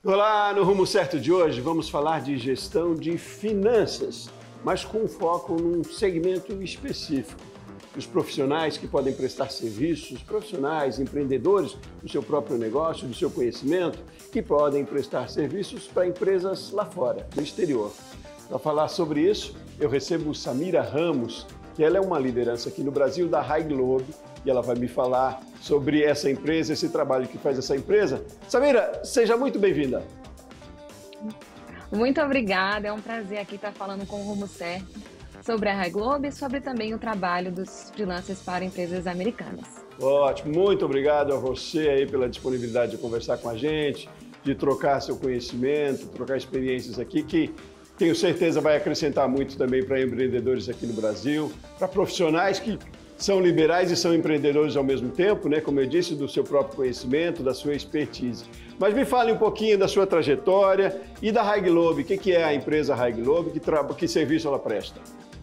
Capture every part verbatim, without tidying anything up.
Olá, no Rumo Certo de hoje vamos falar de gestão de finanças, mas com foco num segmento específico. Os profissionais que podem prestar serviços, profissionais, empreendedores do seu próprio negócio, do seu conhecimento, que podem prestar serviços para empresas lá fora, no exterior. Para falar sobre isso, eu recebo Samira Ramos, que ela é uma liderança aqui no Brasil da HiGlobe, e ela vai me falar sobre essa empresa, esse trabalho que faz essa empresa. Samira, seja muito bem-vinda. Muito obrigada, é um prazer aqui estar falando com o Rumo Certo sobre a HiGlobe e sobre também o trabalho dos freelancers para empresas americanas. Ótimo, muito obrigado a você aí pela disponibilidade de conversar com a gente, de trocar seu conhecimento, trocar experiências aqui, que tenho certeza vai acrescentar muito também para empreendedores aqui no Brasil, para profissionais que são liberais e são empreendedores ao mesmo tempo, né? Como eu disse, do seu próprio conhecimento, da sua expertise. Mas me fale um pouquinho da sua trajetória e da HiGlobe. O que é a empresa HiGlobe? Que, tra... que serviço ela presta?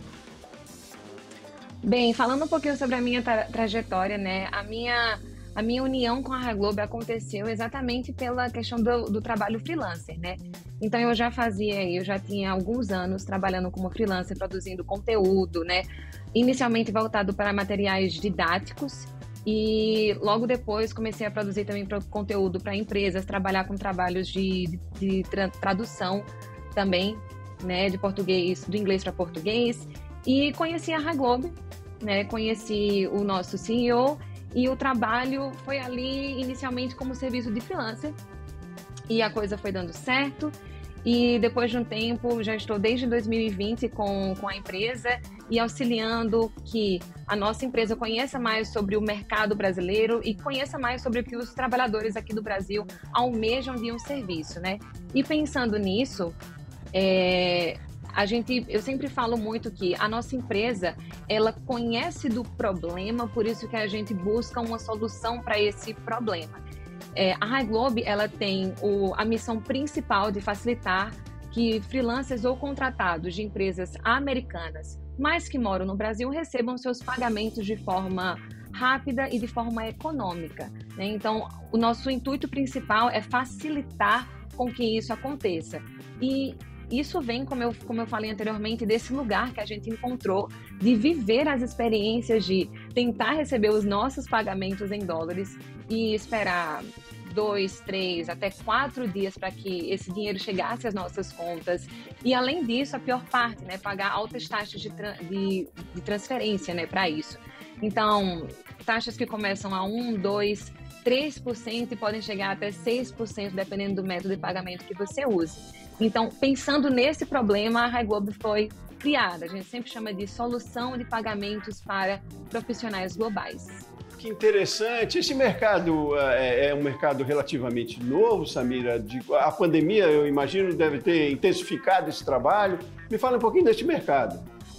Bem, falando um pouquinho sobre a minha tra trajetória, né? A minha, a minha união com a HiGlobe aconteceu exatamente pela questão do, do trabalho freelancer, né? Então eu já fazia, eu já tinha alguns anos trabalhando como freelancer, produzindo conteúdo, né? Inicialmente voltado para materiais didáticos e logo depois comecei a produzir também conteúdo para empresas, trabalhar com trabalhos de, de, de tra tradução também, né? De português, do inglês para português, e conheci a HiGlobe, né? Conheci o nosso C E O e o trabalho foi ali inicialmente como serviço de freelancer e a coisa foi dando certo. E depois de um tempo, já estou desde dois mil e vinte com, com a empresa e auxiliando que a nossa empresa conheça mais sobre o mercado brasileiro e conheça mais sobre o que os trabalhadores aqui do Brasil almejam de um serviço, né? E pensando nisso, é, a gente, eu sempre falo muito que a nossa empresa, ela conhece do problema, por isso que a gente busca uma solução para esse problema. É, a HiGlobe, ela tem o, a missão principal de facilitar que freelancers ou contratados de empresas americanas, mas que moram no Brasil, recebam seus pagamentos de forma rápida e de forma econômica, né? Então, o nosso intuito principal é facilitar com que isso aconteça. E isso vem, como eu, como eu falei anteriormente, desse lugar que a gente encontrou de viver as experiências de tentar receber os nossos pagamentos em dólares e esperar dois, três, até quatro dias para que esse dinheiro chegasse às nossas contas. E, além disso, a pior parte, né, pagar altas taxas de, tra de, de transferência, né, para isso. Então, taxas que começam a um, dois, três por cento e podem chegar até seis por cento, dependendo do método de pagamento que você use. Então, pensando nesse problema, a HiGlobe foi criada. A gente sempre chama de solução de pagamentos para profissionais globais. Que interessante. Esse mercado é, é um mercado relativamente novo, Samira. De, a pandemia, eu imagino, deve ter intensificado esse trabalho. Me fala um pouquinho deste mercado.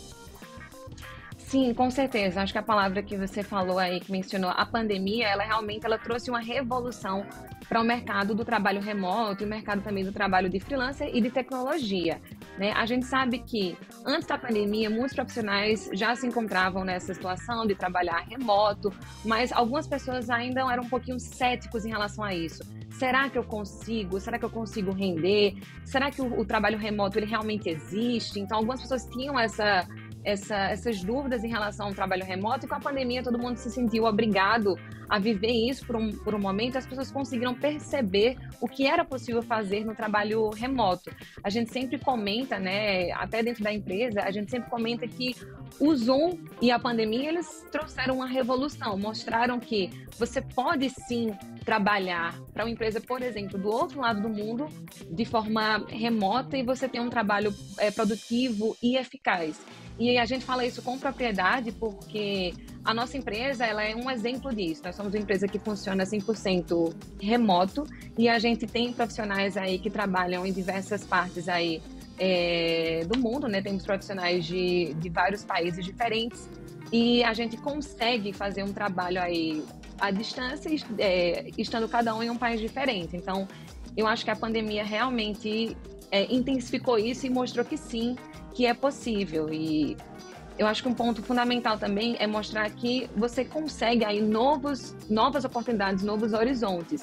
Sim, com certeza. Acho que a palavra que você falou aí, que mencionou, a pandemia, ela realmente ela trouxe uma revolução para o mercado do trabalho remoto e o mercado também do trabalho de freelancer e de tecnologia, né? A gente sabe que antes da pandemia, muitos profissionais já se encontravam nessa situação de trabalhar remoto, mas algumas pessoas ainda eram um pouquinho céticos em relação a isso. Será que eu consigo? Será que eu consigo render? Será que o, o trabalho remoto ele realmente existe? Então, algumas pessoas tinham essa... Essa, essas dúvidas em relação ao trabalho remoto, e com a pandemia todo mundo se sentiu obrigado a viver isso por um, por um momento. As pessoas conseguiram perceber o que era possível fazer no trabalho remoto. A gente sempre comenta, né, até dentro da empresa, a gente sempre comenta que o Zoom e a pandemia, eles trouxeram uma revolução, mostraram que você pode sim trabalhar para uma empresa, por exemplo, do outro lado do mundo, de forma remota, e você ter um trabalho é, produtivo e eficaz. E a gente fala isso com propriedade porque a nossa empresa ela é um exemplo disso. Nós somos uma empresa que funciona cem por cento remoto e a gente tem profissionais aí que trabalham em diversas partes aí, é, do mundo, né? Temos profissionais de, de vários países diferentes e a gente consegue fazer um trabalho aí à distância, é, estando cada um em um país diferente. Então, eu acho que a pandemia realmente é, intensificou isso e mostrou que sim, que é possível. E eu acho que um ponto fundamental também é mostrar que você consegue aí novos, novas oportunidades, novos horizontes.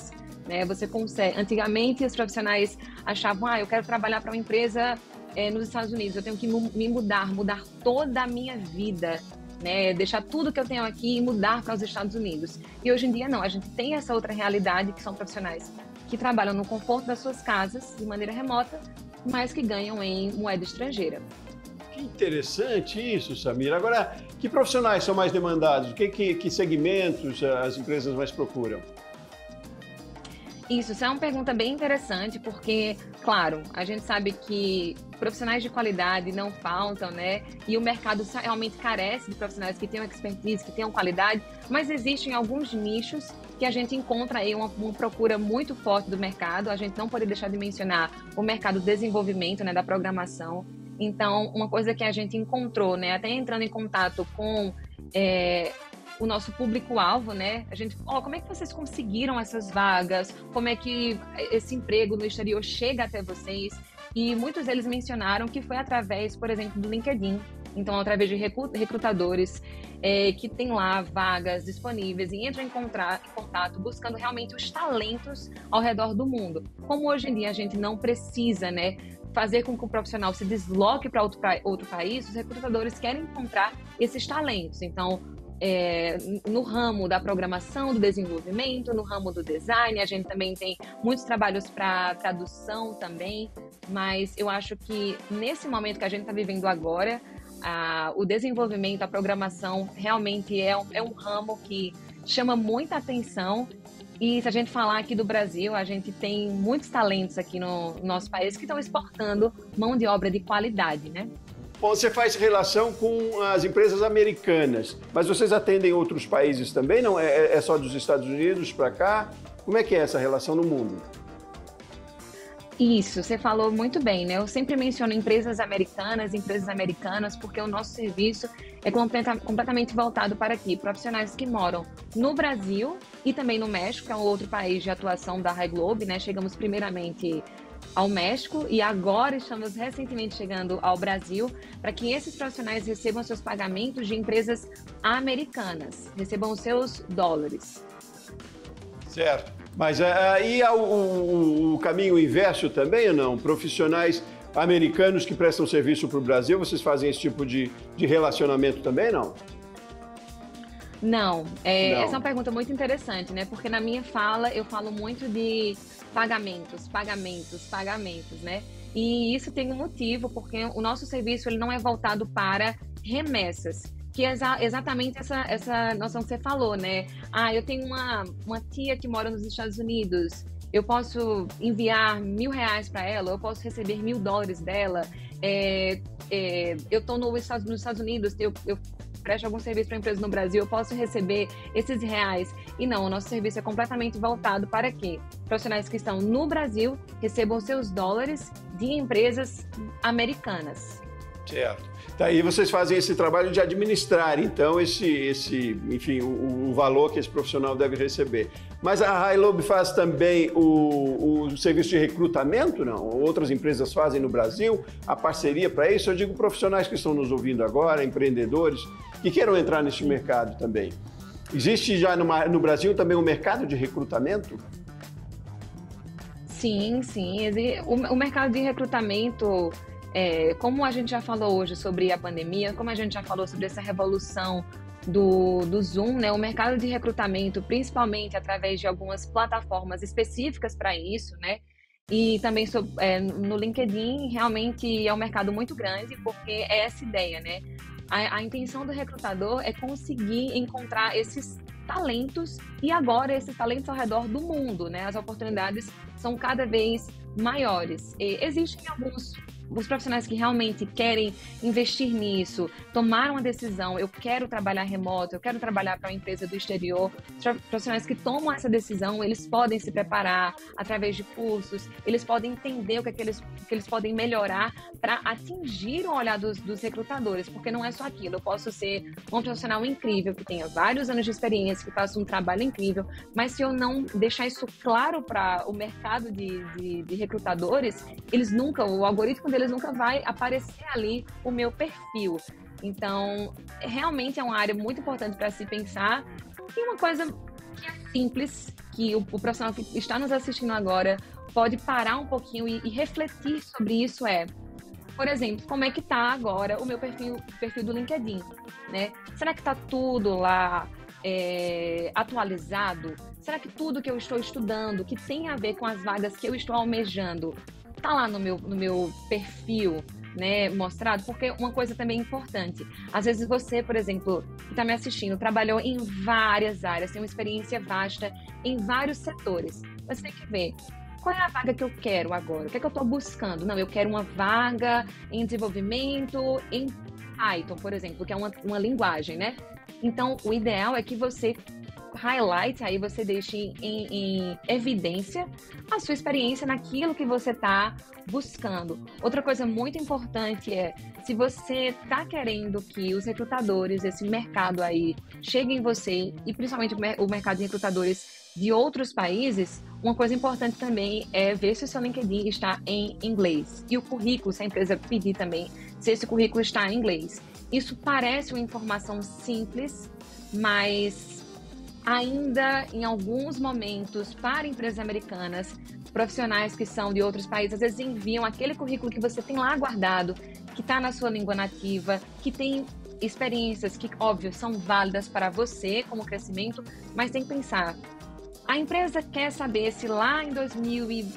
né? Você consegue. Antigamente, os profissionais achavam, ah, eu quero trabalhar para uma empresa é, nos Estados Unidos, eu tenho que me mudar, mudar toda a minha vida, né? Deixar tudo que eu tenho aqui e mudar para os Estados Unidos. E hoje em dia, não. A gente tem essa outra realidade, que são profissionais que trabalham no conforto das suas casas, de maneira remota, mas que ganham em moeda estrangeira. Que interessante isso, Samira. Agora, que profissionais são mais demandados? Que, que, que segmentos as empresas mais procuram? Isso, isso é uma pergunta bem interessante, porque, claro, a gente sabe que profissionais de qualidade não faltam, né? E o mercado realmente carece de profissionais que tenham expertise, que tenham qualidade, mas existem alguns nichos que a gente encontra aí uma, uma procura muito forte do mercado. A gente não pode deixar de mencionar o mercado do desenvolvimento, né, da programação. Então, uma coisa que a gente encontrou, né, até entrando em contato com é, o nosso público-alvo, né, a gente, ó, oh, como é que vocês conseguiram essas vagas? Como é que esse emprego no exterior chega até vocês? E muitos deles mencionaram que foi através, por exemplo, do LinkedIn. Então, através de recrutadores é, que tem lá vagas disponíveis e entram em, contra, em contato buscando realmente os talentos ao redor do mundo. Como hoje em dia a gente não precisa, né, fazer com que o profissional se desloque para outro, outro país, os recrutadores querem encontrar esses talentos. Então, é, no ramo da programação, do desenvolvimento, no ramo do design, a gente também tem muitos trabalhos para tradução também, mas eu acho que nesse momento que a gente está vivendo agora, a, o desenvolvimento, a programação realmente é um, é um ramo que chama muita atenção. E se a gente falar aqui do Brasil, a gente tem muitos talentos aqui no nosso país que estão exportando mão de obra de qualidade, né? Bom, você faz relação com as empresas americanas, mas vocês atendem outros países também? Não é, é só dos Estados Unidos para cá? Como é que é essa relação no mundo? Isso, você falou muito bem, né? Eu sempre menciono empresas americanas, empresas americanas, porque o nosso serviço é completa, completamente voltado para aqui, profissionais que moram no Brasil e também no México, que é um outro país de atuação da Hi-Globe, né? Chegamos primeiramente ao México e agora estamos recentemente chegando ao Brasil para que esses profissionais recebam seus pagamentos de empresas americanas, recebam os seus dólares. Certo. Mas aí há o, o, o caminho inverso também ou não? Profissionais americanos que prestam serviço para o Brasil, vocês fazem esse tipo de, de relacionamento também, não? Não, é, não. Essa é uma pergunta muito interessante, né? Porque na minha fala eu falo muito de pagamentos, pagamentos, pagamentos, né? E isso tem um motivo, porque o nosso serviço ele não é voltado para remessas, que é exa exatamente essa, essa noção que você falou, né? Ah, eu tenho uma, uma tia que mora nos Estados Unidos, eu posso enviar mil reais para ela, eu posso receber mil dólares dela, é, é, eu estou no nos Estados Unidos, eu, eu presto algum serviço para empresa no Brasil, eu posso receber esses reais. E não, o nosso serviço é completamente voltado para quê? Profissionais que estão no Brasil recebam seus dólares de empresas americanas. Certo. Daí vocês fazem esse trabalho de administrar, então, esse, esse enfim, o, o valor que esse profissional deve receber. Mas a Hi-Globe faz também o, o serviço de recrutamento, não? Outras empresas fazem no Brasil a parceria para isso? Eu digo profissionais que estão nos ouvindo agora, empreendedores, que queiram entrar nesse mercado também. Existe já no, no Brasil também um mercado de recrutamento? Sim, sim. O, o mercado de recrutamento... É, como a gente já falou hoje sobre a pandemia, como a gente já falou sobre essa revolução do, do Zoom, né, o mercado de recrutamento, principalmente através de algumas plataformas específicas para isso, né, e também é, no LinkedIn, realmente é um mercado muito grande, porque é essa ideia, né, a, a intenção do recrutador é conseguir encontrar esses talentos e agora esses talentos ao redor do mundo, né, as oportunidades são cada vez maiores. E existem alguns os profissionais que realmente querem investir nisso, tomaram a decisão, eu quero trabalhar remoto, eu quero trabalhar para uma empresa do exterior, profissionais que tomam essa decisão, eles podem se preparar através de cursos, eles podem entender o que, é que, eles, o que eles podem melhorar para atingir o olhar dos, dos recrutadores, porque não é só aquilo, eu posso ser um profissional incrível, que tenha vários anos de experiência, que faça um trabalho incrível, mas se eu não deixar isso claro para o mercado de, de, de recrutadores, eles nunca, o algoritmo deles nunca vai aparecer ali o meu perfil. Então, realmente é uma área muito importante para se pensar e uma coisa que é simples, que o, o profissional que está nos assistindo agora pode parar um pouquinho e, e refletir sobre isso é, por exemplo, como é que está agora o meu perfil, perfil do LinkedIn, né? Será que está tudo lá é, atualizado? Será que tudo que eu estou estudando, que tem a ver com as vagas que eu estou almejando, está lá no meu, no meu perfil, né, mostrado? Porque uma coisa também importante, às vezes você, por exemplo, que está me assistindo, trabalhou em várias áreas, tem uma experiência vasta em vários setores. Você tem que ver qual é a vaga que eu quero agora, o que é que eu estou buscando. Não, eu quero uma vaga em desenvolvimento em Python, por exemplo, que é uma, uma linguagem, né? Então, o ideal é que você highlight, aí você deixe em, em evidência a sua experiência naquilo que você está buscando. Outra coisa muito importante é, se você está querendo que os recrutadores, esse mercado aí, cheguem em você, e principalmente o mercado de recrutadores de outros países, uma coisa importante também é ver se o seu LinkedIn está em inglês. E o currículo, se a empresa pedir também, se esse currículo está em inglês. Isso parece uma informação simples, mas ainda em alguns momentos, para empresas americanas, profissionais que são de outros países, às vezes enviam aquele currículo que você tem lá guardado, que está na sua língua nativa, que tem experiências que, óbvio, são válidas para você como crescimento, mas tem que pensar, a empresa quer saber se lá em dois mil e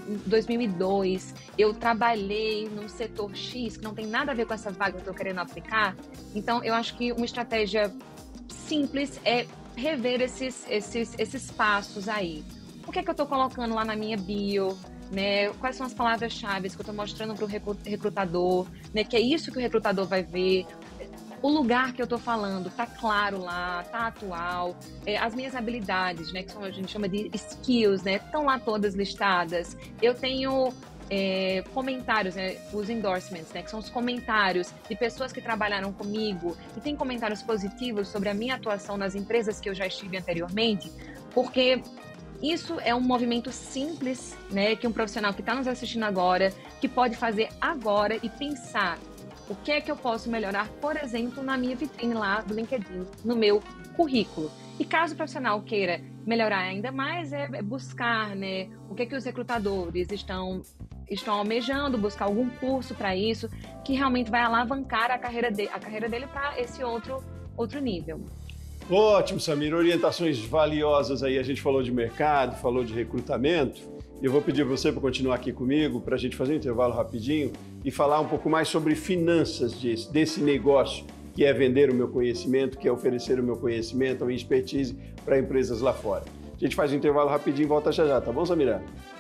dois eu trabalhei num setor X, que não tem nada a ver com essa vaga que eu estou querendo aplicar. Então, eu acho que uma estratégia simples é rever esses, esses, esses passos aí. O que é que eu estou colocando lá na minha bio? Né? Quais são as palavras-chave que eu estou mostrando para o recrutador? Né? Que é isso que o recrutador vai ver. O lugar que eu estou falando está claro lá, está atual. É, as minhas habilidades, né, que são, a gente chama de skills, né, estão lá todas listadas. Eu tenho é, comentários, né, os endorsements, né, que são os comentários de pessoas que trabalharam comigo e tem comentários positivos sobre a minha atuação nas empresas que eu já estive anteriormente, porque isso é um movimento simples, né, que um profissional que está nos assistindo agora, que pode fazer agora e pensar o que é que eu posso melhorar, por exemplo, na minha vitrine lá do LinkedIn, no meu currículo. E caso o profissional queira melhorar ainda mais, é buscar, né, o que é que os recrutadores estão, estão almejando, buscar algum curso para isso, que realmente vai alavancar a carreira, de, a carreira dele para esse outro, outro nível. Ótimo, Samira. Orientações valiosas aí. A gente falou de mercado, falou de recrutamento. Eu vou pedir para você para continuar aqui comigo, para a gente fazer um intervalo rapidinho e falar um pouco mais sobre finanças desse, desse negócio, que é vender o meu conhecimento, que é oferecer o meu conhecimento, a minha expertise para empresas lá fora. A gente faz um intervalo rapidinho e volta já já, tá bom, Samira?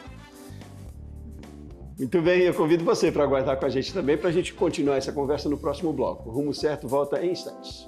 Muito bem, eu convido você para aguardar com a gente também, para a gente continuar essa conversa no próximo bloco. O Rumo Certo volta em instantes.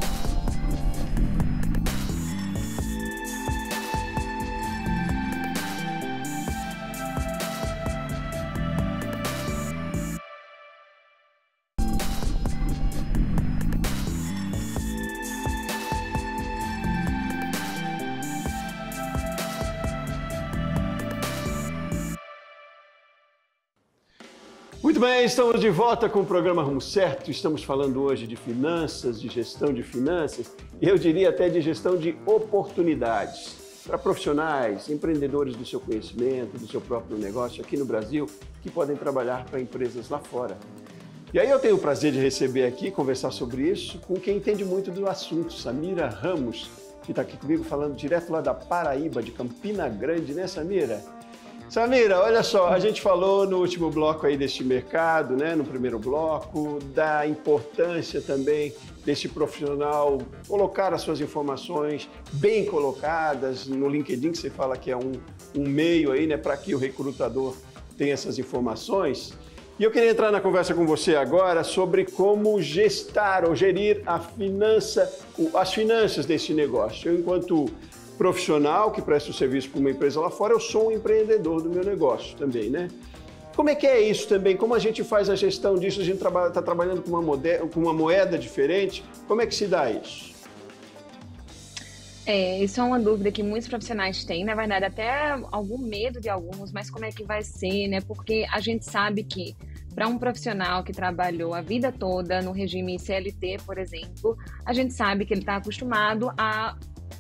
Muito bem, estamos de volta com o programa Rumo Certo. Estamos falando hoje de finanças, de gestão de finanças, e eu diria até de gestão de oportunidades para profissionais, empreendedores do seu conhecimento, do seu próprio negócio aqui no Brasil, que podem trabalhar para empresas lá fora. E aí eu tenho o prazer de receber aqui, conversar sobre isso, com quem entende muito do assunto, Samira Ramos, que está aqui comigo falando direto lá da Paraíba, de Campina Grande, né, Samira? Samira, olha só, a gente falou no último bloco aí deste mercado, né, no primeiro bloco, da importância também desse profissional colocar as suas informações bem colocadas no LinkedIn, que você fala que é um, um meio aí, né, para que o recrutador tenha essas informações. E eu queria entrar na conversa com você agora sobre como gestar ou gerir a finança, as finanças desse negócio. Eu, enquanto profissional que presta o serviço para uma empresa lá fora, eu sou um empreendedor do meu negócio também, né? Como é que é isso também? Como a gente faz a gestão disso? A gente está trabalhando com uma, moeda, com uma moeda diferente. Como é que se dá isso? É, isso é uma dúvida que muitos profissionais têm, na verdade, até algum medo de alguns, mas como é que vai ser, né? Porque a gente sabe que para um profissional que trabalhou a vida toda no regime C L T, por exemplo, a gente sabe que ele está acostumado a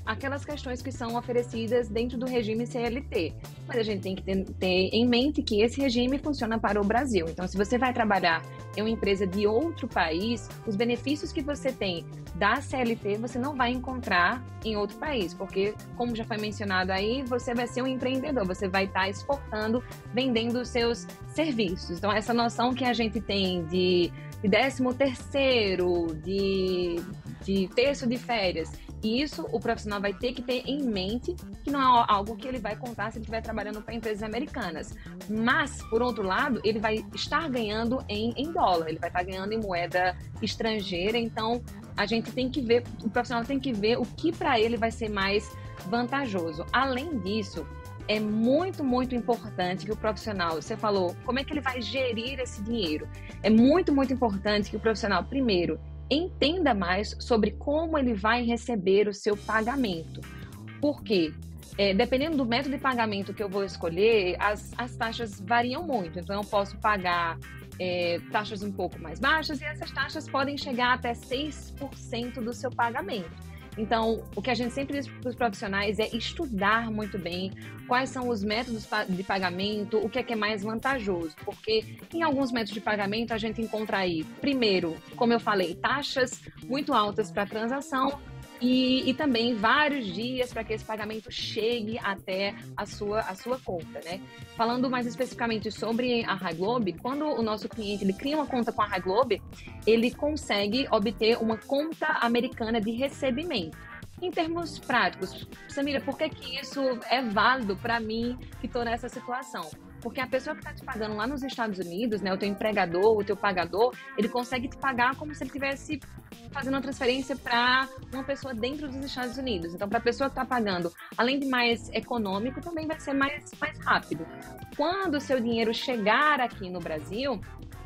aquelas questões que são oferecidas dentro do regime C L T. Mas a gente tem que ter, ter em mente que esse regime funciona para o Brasil. Então, se você vai trabalhar em uma empresa de outro país, os benefícios que você tem da C L T você não vai encontrar em outro país, porque, como já foi mencionado aí, você vai ser um empreendedor, você vai estar exportando, vendendo os seus serviços. Então, essa noção que a gente tem de, de décimo terceiro, de, de terço de férias, e isso o profissional vai ter que ter em mente, que não é algo que ele vai contar se ele estiver trabalhando para empresas americanas. Mas, por outro lado, ele vai estar ganhando em, em dólar, ele vai estar ganhando em moeda estrangeira. Então, a gente tem que ver, o profissional tem que ver o que para ele vai ser mais vantajoso. Além disso, é muito, muito importante que o profissional, você falou, como é que ele vai gerir esse dinheiro? É muito, muito importante que o profissional, primeiro, entenda mais sobre como ele vai receber o seu pagamento. Por quê? É, dependendo do método de pagamento que eu vou escolher, as, as taxas variam muito. Então, eu posso pagar é, taxas um pouco mais baixas e essas taxas podem chegar até seis por cento do seu pagamento. Então, o que a gente sempre diz para os profissionais é estudar muito bem quais são os métodos de pagamento, o que é que é mais vantajoso, porque em alguns métodos de pagamento a gente encontra aí, primeiro, como eu falei, taxas muito altas para transação, E, e também vários dias para que esse pagamento chegue até a sua, a sua conta, né? Falando mais especificamente sobre a HiGlobe, quando o nosso cliente ele cria uma conta com a HiGlobe, ele consegue obter uma conta americana de recebimento. Em termos práticos, Samira, por que que isso é válido para mim que estou nessa situação? Porque a pessoa que está te pagando lá nos Estados Unidos, né, o teu empregador, o teu pagador, ele consegue te pagar como se ele estivesse fazendo uma transferência para uma pessoa dentro dos Estados Unidos. Então, para a pessoa que está pagando, além de mais econômico, também vai ser mais, mais rápido. Quando o seu dinheiro chegar aqui no Brasil,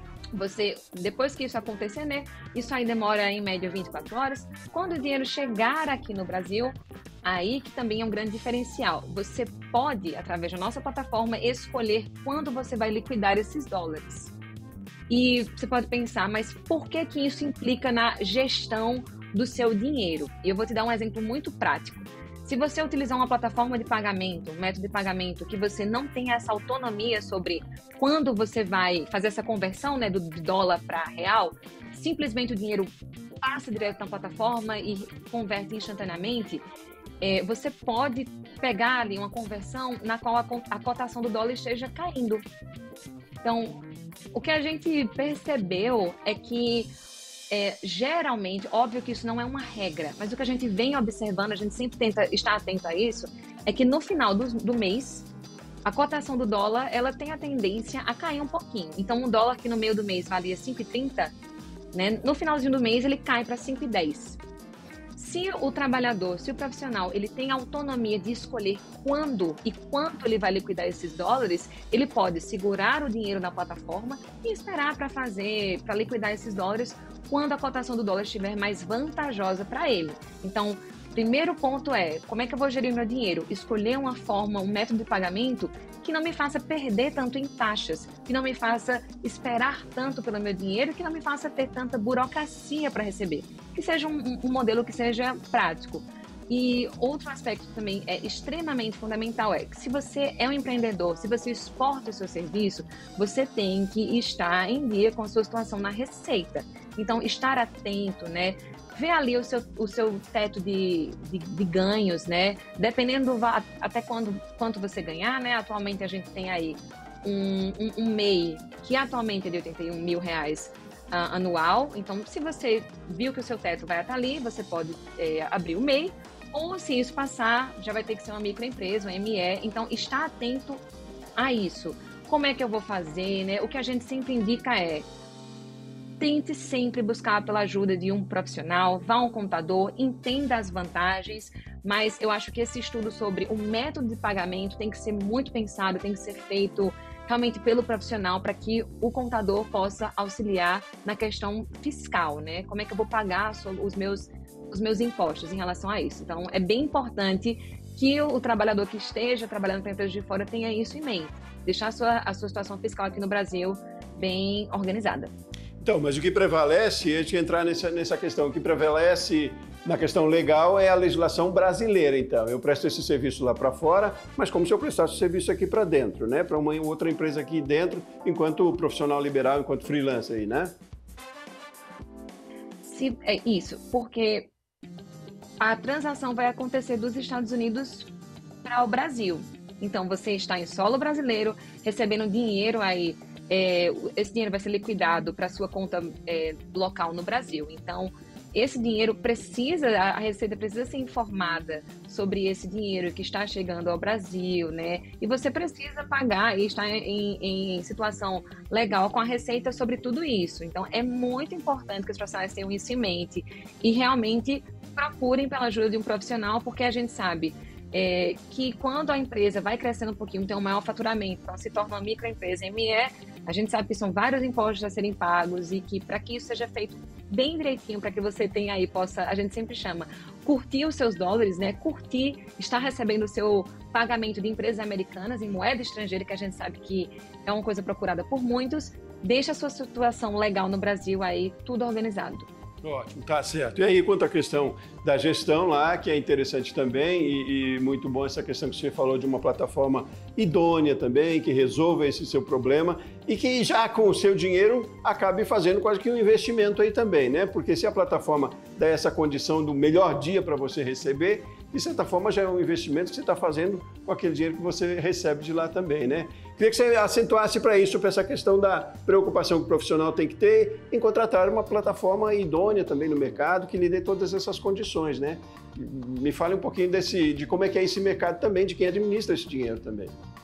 você, depois que isso acontecer, né, isso aí demora em média vinte e quatro horas, quando o dinheiro chegar aqui no Brasil, aí que também é um grande diferencial. Você pode, através da nossa plataforma, escolher quando você vai liquidar esses dólares. E você pode pensar, mas por que que isso implica na gestão do seu dinheiro? E eu vou te dar um exemplo muito prático. Se você utilizar uma plataforma de pagamento, um método de pagamento, que você não tem essa autonomia sobre quando você vai fazer essa conversão, né, do dólar para real, simplesmente o dinheiro passa direto na plataforma e converte instantaneamente, é, você pode pegar ali uma conversão na qual a, a cotação do dólar esteja caindo. Então, o que a gente percebeu é que É, geralmente, óbvio que isso não é uma regra, mas o que a gente vem observando, a gente sempre tenta estar atento a isso, é que no final do, do mês, a cotação do dólar, ela tem a tendência a cair um pouquinho. Então, um dólar que no meio do mês valia cinco e trinta, né, no finalzinho do mês ele cai para cinco e dez. Se o trabalhador, se o profissional, ele tem a autonomia de escolher quando e quanto ele vai liquidar esses dólares, ele pode segurar o dinheiro na plataforma e esperar para fazer, para liquidar esses dólares quando a cotação do dólar estiver mais vantajosa para ele. Então, primeiro ponto é, como é que eu vou gerir meu dinheiro? Escolher uma forma, um método de pagamento que não me faça perder tanto em taxas, que não me faça esperar tanto pelo meu dinheiro, que não me faça ter tanta burocracia para receber. Que seja um, um modelo que seja prático. E outro aspecto também é extremamente fundamental é que se você é um empreendedor, se você exporta o seu serviço, você tem que estar em dia com a sua situação na receita. Então, estar atento, né? Ver ali o seu, o seu teto de, de, de ganhos, né? Dependendo do, até quando, quanto você ganhar, né? Atualmente a gente tem aí um, um, um M E I que atualmente é de oitenta e um mil reais uh, anual. Então, se você viu que o seu teto vai até ali, você pode é, abrir o M E I. Ou se isso passar, já vai ter que ser uma microempresa, uma M E. Então, está atento a isso. Como é que eu vou fazer, né? O que a gente sempre indica é tente sempre buscar pela ajuda de um profissional, vá a um contador, entenda as vantagens, mas eu acho que esse estudo sobre o método de pagamento tem que ser muito pensado, tem que ser feito realmente pelo profissional para que o contador possa auxiliar na questão fiscal, né? Como é que eu vou pagar os meus, os meus impostos em relação a isso? Então, é bem importante que o, o trabalhador que esteja trabalhando para a empresa de fora tenha isso em mente, deixar a sua, a sua situação fiscal aqui no Brasil bem organizada. Então, mas o que prevalece, a gente entrar nessa, nessa questão, o que prevalece Na questão legal é a legislação brasileira, então. Eu presto esse serviço lá para fora, mas como se eu prestasse o serviço aqui para dentro, né? Para uma outra empresa aqui dentro, enquanto profissional liberal, enquanto freelancer aí, né? Se, é isso, porque a transação vai acontecer dos Estados Unidos para o Brasil. Então, você está em solo brasileiro, recebendo dinheiro aí, é, esse dinheiro vai ser liquidado para sua conta é, local no Brasil. Então, esse dinheiro precisa, a Receita precisa ser informada sobre esse dinheiro que está chegando ao Brasil, né? E você precisa pagar e estar em, em situação legal com a Receita sobre tudo isso. Então, é muito importante que os profissionais tenham isso em mente e realmente procurem pela ajuda de um profissional, porque a gente sabe é, que quando a empresa vai crescendo um pouquinho, tem um maior faturamento, então se torna uma microempresa M E, a gente sabe que são vários impostos a serem pagos e que para que isso seja feito bem direitinho, para que você tenha aí, possa, a gente sempre chama, curtir os seus dólares, né? Curtir, estar recebendo o seu pagamento de empresas americanas em moeda estrangeira, que a gente sabe que é uma coisa procurada por muitos, deixa a sua situação legal no Brasil aí, tudo organizado. Ótimo, tá certo. E aí, quanto à questão da gestão lá, que é interessante também, e, e muito bom essa questão que você falou de uma plataforma idônea também, que resolva esse seu problema e que já com o seu dinheiro acabe fazendo quase que um investimento aí também, né? Porque se a plataforma dá essa condição do melhor dia para você receber, de certa forma já é um investimento que você está fazendo com aquele dinheiro que você recebe de lá também, né? Queria que você acentuasse para isso, para essa questão da preocupação que o profissional tem que ter em contratar uma plataforma idônea também no mercado, que lhe dê todas essas condições, né? Me fale um pouquinho desse, de como é que é esse mercado também, de quem administra esse dinheiro também.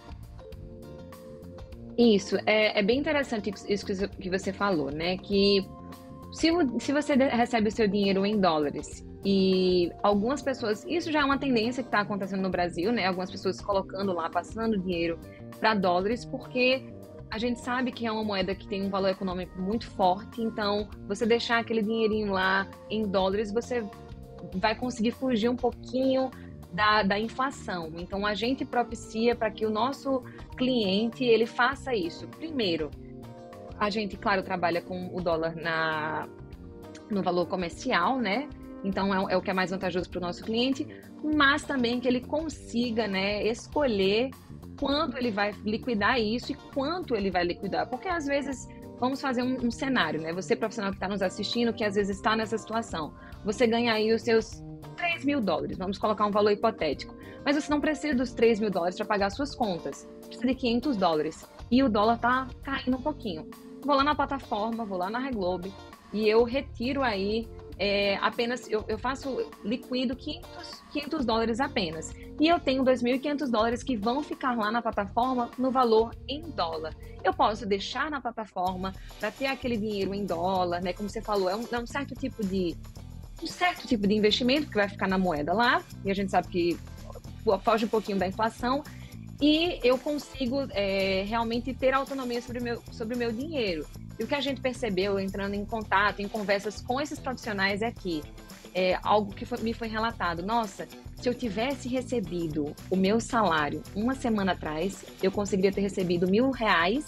Isso, é, é bem interessante isso que você falou, né? Que se, se você recebe o seu dinheiro em dólares e algumas pessoas, isso já é uma tendência que está acontecendo no Brasil, né? Algumas pessoas colocando lá, passando dinheiro para dólares, porque a gente sabe que é uma moeda que tem um valor econômico muito forte, então você deixar aquele dinheirinho lá em dólares, você vai conseguir fugir um pouquinho da, da inflação. Então a gente propicia para que o nosso cliente ele faça isso. Primeiro, a gente, claro, trabalha com o dólar na, no valor comercial, né? Então é, é o que é mais vantajoso para o nosso cliente, mas também que ele consiga, né, escolher quando ele vai liquidar isso e quanto ele vai liquidar. Porque às vezes, vamos fazer um, um cenário, né? Você profissional que está nos assistindo, que às vezes está nessa situação, você ganha aí os seus três mil dólares, vamos colocar um valor hipotético, mas você não precisa dos três mil dólares para pagar suas contas, precisa de quinhentos dólares e o dólar tá caindo um pouquinho. Vou lá na plataforma, vou lá na Reglobe e eu retiro aí É, apenas, eu, eu faço liquido quinhentos, quinhentos dólares apenas. E eu tenho dois mil e quinhentos dólares que vão ficar lá na plataforma no valor em dólar. Eu posso deixar na plataforma para ter aquele dinheiro em dólar, né? Como você falou, é um, é um certo tipo de um certo tipo de investimento que vai ficar na moeda lá, e a gente sabe que foge um pouquinho da inflação, e eu consigo é, realmente ter autonomia sobre o meu, sobre o meu dinheiro. E o que a gente percebeu, entrando em contato, em conversas com esses profissionais é que é algo que foi, me foi relatado. Nossa, se eu tivesse recebido o meu salário uma semana atrás, eu conseguiria ter recebido mil reais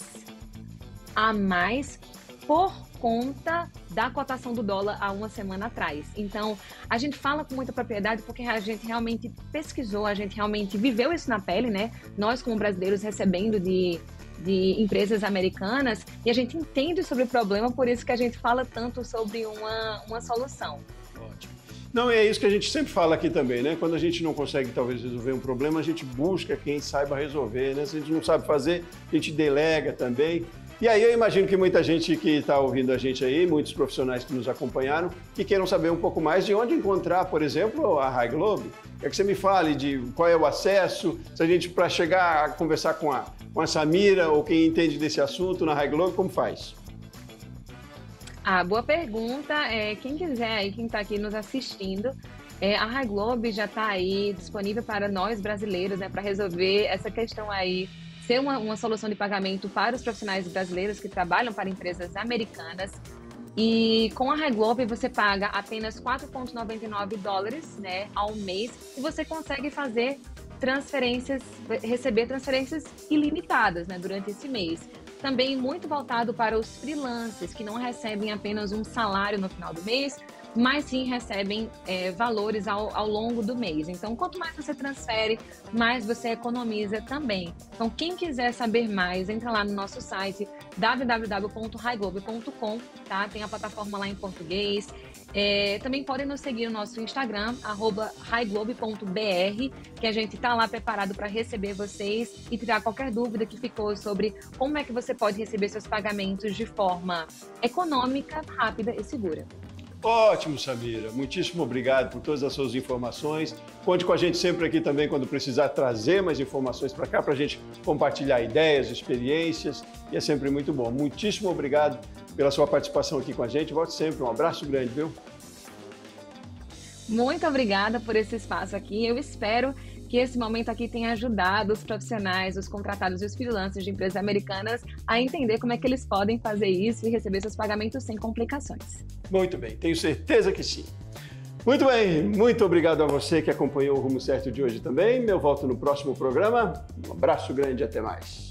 a mais por conta da cotação do dólar há uma semana atrás. Então, a gente fala com muita propriedade porque a gente realmente pesquisou, a gente realmente viveu isso na pele, né? Nós, como brasileiros, recebendo de... de empresas americanas, e a gente entende sobre o problema, por isso que a gente fala tanto sobre uma, uma solução. Ótimo. Não, é isso que a gente sempre fala aqui também, né? Quando a gente não consegue, talvez, resolver um problema, a gente busca quem saiba resolver, né? Se a gente não sabe fazer, a gente delega também. E aí eu imagino que muita gente que está ouvindo a gente aí, muitos profissionais que nos acompanharam, que queiram saber um pouco mais de onde encontrar, por exemplo, a Reglobe. Quer que você me fale de qual é o acesso, se a gente, para chegar a conversar com a, com a Samira ou quem entende desse assunto na Reglobe, como faz? Ah, boa pergunta. É, quem quiser aí, quem está aqui nos assistindo, é, a Reglobe já está aí disponível para nós brasileiros, né, para resolver essa questão aí, ser uma, uma solução de pagamento para os profissionais brasileiros que trabalham para empresas americanas. E com a Reglobe você paga apenas quatro vírgula noventa e nove dólares, né, ao mês, e você consegue fazer transferências, receber transferências ilimitadas, né, durante esse mês. também muito voltado para os freelancers, que não recebem apenas um salário no final do mês, mas sim recebem é, valores ao, ao longo do mês. Então, quanto mais você transfere, mais você economiza também. Então, quem quiser saber mais, entra lá no nosso site w w w ponto highglobe ponto com, tá? Tem a plataforma lá em português. É, também podem nos seguir no nosso Instagram, arroba highglobe ponto b r, que a gente está lá preparado para receber vocês e tirar qualquer dúvida que ficou sobre como é que você pode receber seus pagamentos de forma econômica, rápida e segura. Ótimo, Samira. Muitíssimo obrigado por todas as suas informações. Conte com a gente sempre aqui também quando precisar trazer mais informações para cá, para a gente compartilhar ideias, experiências, e é sempre muito bom. Muitíssimo obrigado pela sua participação aqui com a gente. Volte sempre. Um abraço grande, viu? Muito obrigada por esse espaço aqui. Eu espero que esse momento aqui tenha ajudado os profissionais, os contratados e os freelancers de empresas americanas a entender como é que eles podem fazer isso e receber seus pagamentos sem complicações. Muito bem, tenho certeza que sim. Muito bem, muito obrigado a você que acompanhou o Rumo Certo de hoje também. Eu volto no próximo programa. Um abraço grande e até mais.